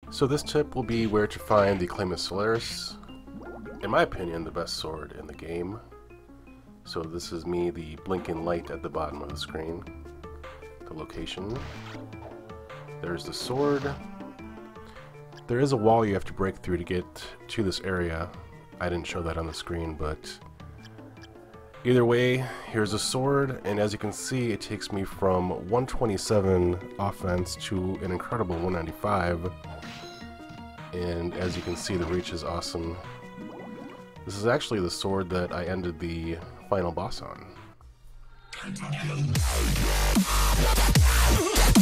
So this tip will be where to find the Claimh Solais, in my opinion, the best sword in the game. So this is me, the blinking light at the bottom of the screen, the location. There's the sword. There is a wall you have to break through to get to this area. I didn't show that on the screen, but either way, here's a sword, and as you can see, it takes me from 127 offense to an incredible 195. And as you can see, the reach is awesome. This is actually the sword that I ended the final boss on.